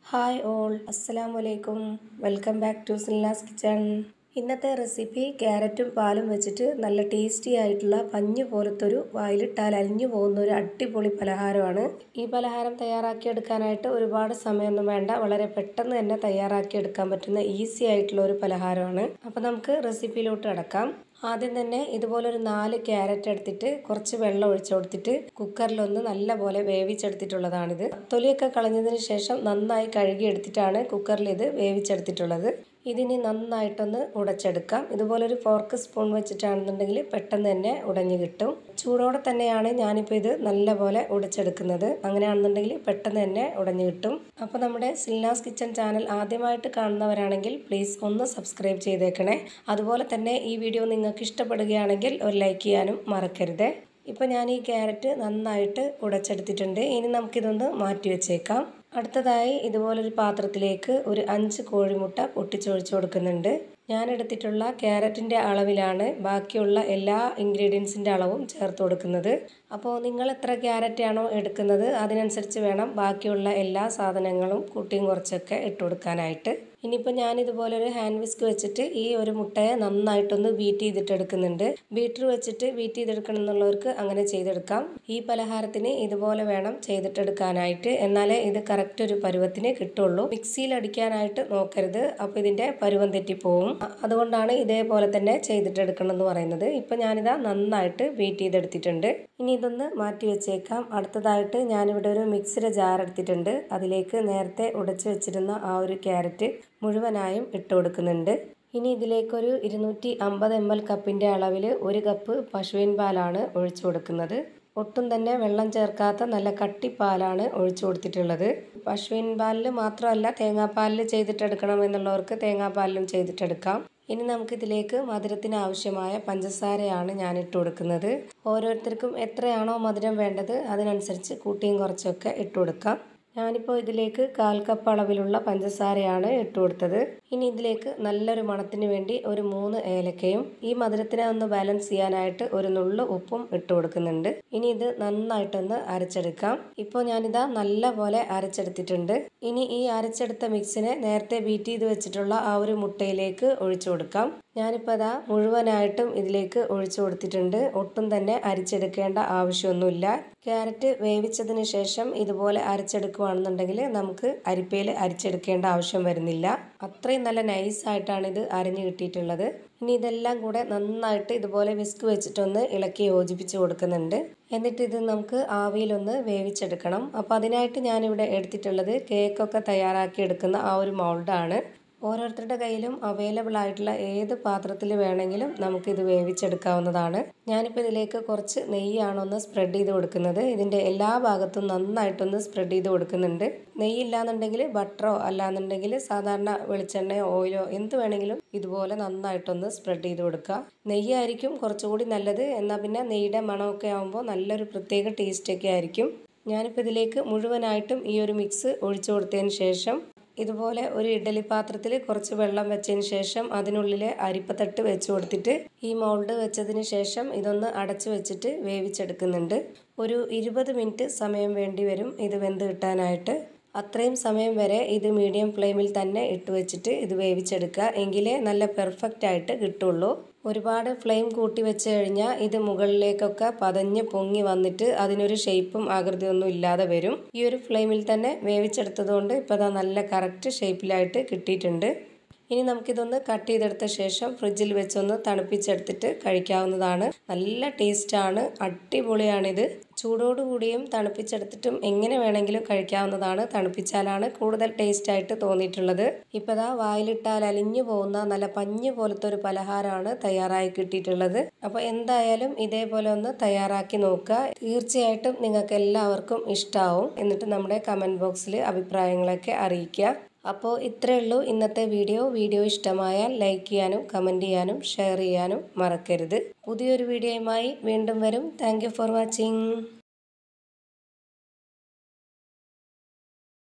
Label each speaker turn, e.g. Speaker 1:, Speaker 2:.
Speaker 1: Hi all, അസ്സലാമു അലൈക്കും. Welcome back to Silna's kitchen. ഇന്നത്തെ റെസിപ്പി ക്യാരറ്റും പാലും വെച്ചിട്ട് നല്ല ടേസ്റ്റി ആയിട്ടുള്ള പഞ്ഞു പോലത്തൊരു വായിലിട്ടാൽ അലിഞ്ഞു പോകുന്ന ഒരു അടിപൊളി പലഹാരമാണ്. ഈ പലഹാരം തയ്യാറാക്കിയെടുക്കാനായിട്ട് ഒരുപാട് സമയമൊന്നും വേണ്ട, വളരെ പെട്ടെന്ന് തന്നെ തയ്യാറാക്കിയെടുക്കാൻ പറ്റുന്ന ഈസി ആയിട്ടുള്ള ഒരു പലഹാരമാണ്. അപ്പോൾ നമുക്ക് റെസിപ്പിയിലോട്ട് കടക്കാം. ആദ്യം തന്നെ ഇതുപോലൊരു 4 ക്യാരറ്റ് എടുത്തിട്ട് കുറച്ച് വെള്ളം ഒഴിച്ചു കൊടുത്തിട്ട് കുക്കറിലൊന്ന് നല്ലപോലെ വേവിച്ചെടുത്തിട്ടുള്ളതാണിത്. തൊലിയൊക്കെ കളഞ്ഞതിന് ശേഷം നന്നായി കഴുകി എടുത്തിട്ടാണ് കുക്കറിൽ ഇത് വേവിച്ചെടുത്തിട്ടുള്ളത്. ഇതിനി നന്നായിട്ടൊന്ന് ഉടച്ചെടുക്കാം. ഇതുപോലൊരു ഫോർക്ക് സ്പൂൺ വെച്ചിട്ടാണെന്നുണ്ടെങ്കിൽ പെട്ടെന്ന് തന്നെ ഉടഞ്ഞു കിട്ടും. ചൂടോടെ തന്നെയാണ് ഞാനിപ്പോൾ ഇത് നല്ലപോലെ ഉടച്ചെടുക്കുന്നത്. അങ്ങനെയാണെന്നുണ്ടെങ്കിൽ പെട്ടെന്ന് തന്നെ ഉടഞ്ഞു കിട്ടും. അപ്പോൾ നമ്മുടെ സിൽനാസ് കിച്ചൺ ചാനൽ ആദ്യമായിട്ട് കാണുന്നവരാണെങ്കിൽ പ്ലീസ് ഒന്ന് സബ്സ്ക്രൈബ് ചെയ്തേക്കണേ. അതുപോലെ തന്നെ ഈ വീഡിയോ നിങ്ങൾക്ക് ഇഷ്ടപ്പെടുകയാണെങ്കിൽ ഒരു ലൈക്ക് ചെയ്യാനും മറക്കരുത്. ഇപ്പോൾ ഞാൻ ഈ ക്യാരറ്റ് നന്നായിട്ട് ഉടച്ചെടുത്തിട്ടുണ്ട്. ഇനി നമുക്കിതൊന്ന് മാറ്റി വെച്ചേക്കാം. അടുത്തതായി ഇതുപോലൊരു പാത്രത്തിലേക്ക് ഒരു 5 കോഴിമുട്ട പൊട്ടിച്ചൊഴിച്ച് കൊടുക്കുന്നുണ്ട്. ഞാൻ എടുത്തിട്ടുള്ള ക്യാരറ്റിൻ്റെ അളവിലാണ് ബാക്കിയുള്ള എല്ലാ ഇൻഗ്രീഡിയൻസിൻ്റെ അളവും ചേർത്ത് കൊടുക്കുന്നത്. അപ്പോൾ നിങ്ങൾ എത്ര ക്യാരറ്റ് ആണോ എടുക്കുന്നത് അതിനനുസരിച്ച് വേണം ബാക്കിയുള്ള എല്ലാ സാധനങ്ങളും കൂട്ടിയും കുറച്ചൊക്കെ ഇട്ട് കൊടുക്കാനായിട്ട്. ഇനിയിപ്പോൾ ഞാനിതുപോലൊരു ഹാൻഡ് വിസ്ക് വെച്ചിട്ട് ഈ ഒരു മുട്ടയെ നന്നായിട്ടൊന്ന് ബീറ്റ് ചെയ്തിട്ടെടുക്കുന്നുണ്ട്. ബീറ്റർ വെച്ചിട്ട് ബീറ്റ് ചെയ്തെടുക്കണം എന്നുള്ളവർക്ക് അങ്ങനെ ചെയ്തെടുക്കാം. ഈ പലഹാരത്തിന് ഇതുപോലെ വേണം ചെയ്തിട്ടെടുക്കാനായിട്ട്, എന്നാലേ ഇത് കറക്റ്റ് ഒരു പരുവത്തിന് കിട്ടുള്ളൂ. മിക്സിയിൽ അടിക്കാനായിട്ട് നോക്കരുത്, അപ്പോൾ ഇതിൻ്റെ പരുവം തെറ്റിപ്പോവും. അതുകൊണ്ടാണ് ഇതേപോലെ തന്നെ ചെയ്തിട്ടെടുക്കണം എന്ന് പറയുന്നത്. ഇപ്പം ഞാനിതാ നന്നായിട്ട് ബീറ്റ് ചെയ്തെടുത്തിട്ടുണ്ട്. ഇനി ഇതൊന്ന് മാറ്റി വെച്ചേക്കാം. അടുത്തതായിട്ട് ഞാനിവിടെ ഒരു മിക്സിയുടെ ജാർ എടുത്തിട്ടുണ്ട്. അതിലേക്ക് നേരത്തെ ഉടച്ചു വെച്ചിരുന്ന ആ ഒരു ക്യാരറ്റ് മുഴുവനായും ഇട്ട് കൊടുക്കുന്നുണ്ട്. ഇനി ഇതിലേക്കൊരു 250 ml കപ്പിൻ്റെ അളവിൽ 1 കപ്പ് പശുവിൻ പാലാണ് ഒഴിച്ചു കൊടുക്കുന്നത്. ഒട്ടും തന്നെ വെള്ളം ചേർക്കാത്ത നല്ല കട്ടിപ്പാലാണ് ഒഴിച്ചു കൊടുത്തിട്ടുള്ളത്. പശുവിൻ പാലിൽ മാത്രമല്ല തേങ്ങാപ്പാലിൽ ചെയ്തിട്ടെടുക്കണം എന്നുള്ളവർക്ക് തേങ്ങാപ്പാലിലും ചെയ്തിട്ടെടുക്കാം. ഇനി നമുക്കിതിലേക്ക് മധുരത്തിന് ആവശ്യമായ പഞ്ചസാരയാണ് ഞാൻ ഇട്ട് കൊടുക്കുന്നത്. ഓരോരുത്തർക്കും എത്രയാണോ മധുരം വേണ്ടത് അതിനനുസരിച്ച് കൂട്ടിയും കുറച്ചൊക്കെ ഇട്ട് കൊടുക്കാം. ഞാനിപ്പോൾ ഇതിലേക്ക് 1/4 കപ്പ് അളവിലുള്ള പഞ്ചസാരയാണ് ഇട്ട് കൊടുത്തത്. ഇനി ഇതിലേക്ക് നല്ലൊരു മണത്തിന് വേണ്ടി ഒരു 3 ഏലക്കയും ഈ മധുരത്തിനെ ഒന്ന് ബാലൻസ് ചെയ്യാനായിട്ട് ഒരു നുള്ളു ഉപ്പും ഇട്ട് കൊടുക്കുന്നുണ്ട്. ഇനി ഇത് നന്നായിട്ടൊന്ന് അരച്ചെടുക്കാം. ഇപ്പോൾ ഞാനിതാ നല്ല പോലെ അരച്ചെടുത്തിട്ടുണ്ട്. ഇനി ഈ അരച്ചെടുത്ത മിക്സിനെ നേരത്തെ ബീറ്റ് ചെയ്ത് വെച്ചിട്ടുള്ള ആ ഒരു മുട്ടയിലേക്ക് ഒഴിച്ചു കൊടുക്കാം. ഞാനിപ്പോൾ അതാ മുഴുവനായിട്ടും ഇതിലേക്ക് ഒഴിച്ചു കൊടുത്തിട്ടുണ്ട്. ഒട്ടും തന്നെ അരിച്ചെടുക്കേണ്ട ആവശ്യമൊന്നുമില്ല. ക്യാരറ്റ് വേവിച്ചതിന് ശേഷം ഇതുപോലെ അരച്ചെടുക്കുകയാണെന്നുണ്ടെങ്കിൽ നമുക്ക് അരിപ്പയിൽ അരിച്ചെടുക്കേണ്ട ആവശ്യം വരുന്നില്ല. അത്രയും നല്ല നൈസായിട്ടാണ് ഇത് അരഞ്ഞു കിട്ടിയിട്ടുള്ളത്. ഇനി ഇതെല്ലാം കൂടെ നന്നായിട്ട് ഇതുപോലെ വിസ്ക് വെച്ചിട്ടൊന്ന് ഇളക്കി യോജിപ്പിച്ച് കൊടുക്കുന്നുണ്ട്. എന്നിട്ട് ഇത് നമുക്ക് ആവിയിലൊന്ന് വേവിച്ചെടുക്കണം. അപ്പോൾ അതിനായിട്ട് ഞാനിവിടെ എടുത്തിട്ടുള്ളത് കേക്കൊക്കെ തയ്യാറാക്കി എടുക്കുന്ന ആ ഒരു മൗൾഡാണ്. ഓരോരുത്തരുടെ കയ്യിലും അവൈലബിൾ ആയിട്ടുള്ള ഏത് പാത്രത്തിൽ വേണമെങ്കിലും നമുക്കിത് വേവിച്ചെടുക്കാവുന്നതാണ്. ഞാനിപ്പോൾ ഇതിലേക്ക് കുറച്ച് നെയ്യാണൊന്ന് സ്പ്രെഡ് ചെയ്ത് കൊടുക്കുന്നത്. ഇതിൻ്റെ എല്ലാ ഭാഗത്തും നന്നായിട്ടൊന്ന് സ്പ്രെഡ് ചെയ്ത് കൊടുക്കുന്നുണ്ട്. നെയ്യില്ലാന്നുണ്ടെങ്കിൽ ബട്ടറോ അല്ലാന്നുണ്ടെങ്കിൽ സാധാരണ വെളിച്ചെണ്ണയോ ഓയിലോ എന്ത് വേണമെങ്കിലും ഇതുപോലെ നന്നായിട്ടൊന്ന് സ്പ്രെഡ് ചെയ്ത് കൊടുക്കുക. നെയ്യായിരിക്കും കുറച്ചുകൂടി നല്ലത്. എന്നാൽ പിന്നെ നെയ്യുടെ മണമൊക്കെ ആകുമ്പോൾ നല്ലൊരു പ്രത്യേക ടേസ്റ്റൊക്കെ ആയിരിക്കും. ഞാനിപ്പോൾ ഇതിലേക്ക് മുഴുവനായിട്ടും ഈ ഒരു മിക്സ് ഒഴിച്ചു കൊടുത്തതിന് ശേഷം ഇതുപോലെ ഒരു ഇഡ്ഡലി പാത്രത്തിൽ കുറച്ച് വെള്ളം വെച്ചതിന് ശേഷം അതിനുള്ളിൽ അരിപ്പത്തട്ട് വെച്ച് കൊടുത്തിട്ട് ഈ മൗൾഡ് വെച്ചതിന് ശേഷം ഇതൊന്ന് അടച്ചു വെച്ചിട്ട് വേവിച്ചെടുക്കുന്നുണ്ട്. ഒരു 20 മിനിറ്റ് സമയം വേണ്ടി വരും ഇത് വെന്ത് കിട്ടാനായിട്ട്. അത്രയും സമയം വരെ ഇത് മീഡിയം ഫ്ലെയിമിൽ തന്നെ ഇട്ട് വെച്ചിട്ട് ഇത് വേവിച്ചെടുക്കുക. എങ്കിലേ നല്ല പെർഫെക്റ്റ് ആയിട്ട് കിട്ടുള്ളൂ. ഒരുപാട് ഫ്ലെയിം കൂട്ടി വെച്ച് കഴിഞ്ഞാൽ ഇത് മുകളിലേക്കൊക്കെ പതഞ്ഞ് പൊങ്ങി വന്നിട്ട് അതിനൊരു ഷേപ്പും ആകൃതിയൊന്നും ഇല്ലാതെ വരും. ഈ ഒരു ഫ്ലെയിമിൽ തന്നെ വേവിച്ചെടുത്തത് കൊണ്ട് ഇപ്പോൾ അത് നല്ല കറക്റ്റ് ഷേപ്പിലായിട്ട് കിട്ടിയിട്ടുണ്ട്. ഇനി നമുക്കിതൊന്ന് കട്ട് ചെയ്തെടുത്ത ശേഷം ഫ്രിഡ്ജിൽ വെച്ചൊന്ന് തണുപ്പിച്ചെടുത്തിട്ട് കഴിക്കാവുന്നതാണ്. നല്ല ടേസ്റ്റാണ്, അടിപൊളിയാണിത്. ചൂടോടുകൂടിയും തണുപ്പിച്ചെടുത്തിട്ടും എങ്ങനെ വേണമെങ്കിലും കഴിക്കാവുന്നതാണ്. തണുപ്പിച്ചാലാണ് കൂടുതൽ ടേസ്റ്റായിട്ട് തോന്നിയിട്ടുള്ളത്. ഇപ്പോൾ ദാ വായിലിട്ടാൽ അലിഞ്ഞു പോകുന്ന നല്ല പഞ്ഞ് പോലത്തെ ഒരു പലഹാരമാണ് തയ്യാറായി കിട്ടിയിട്ടുള്ളത്. അപ്പോൾ എന്തായാലും ഇതേപോലെ ഒന്ന് തയ്യാറാക്കി നോക്കുക. തീർച്ചയായിട്ടും നിങ്ങൾക്ക് എല്ലാവർക്കും ഇഷ്ടമാവും. എന്നിട്ട് നമ്മുടെ കമൻറ്റ് ബോക്സിൽ അഭിപ്രായങ്ങളൊക്കെ അറിയിക്കുക. അപ്പോൾ ഇത്രയേ ഉള്ളൂ ഇന്നത്തെ വീഡിയോ ഇഷ്ടമായാൽ ലൈക്ക് ചെയ്യാനും കമൻറ്റ് ചെയ്യാനും ഷെയർ ചെയ്യാനും മറക്കരുത്. പുതിയൊരു വീഡിയോയുമായി വീണ്ടും വരും. Thank you for watching.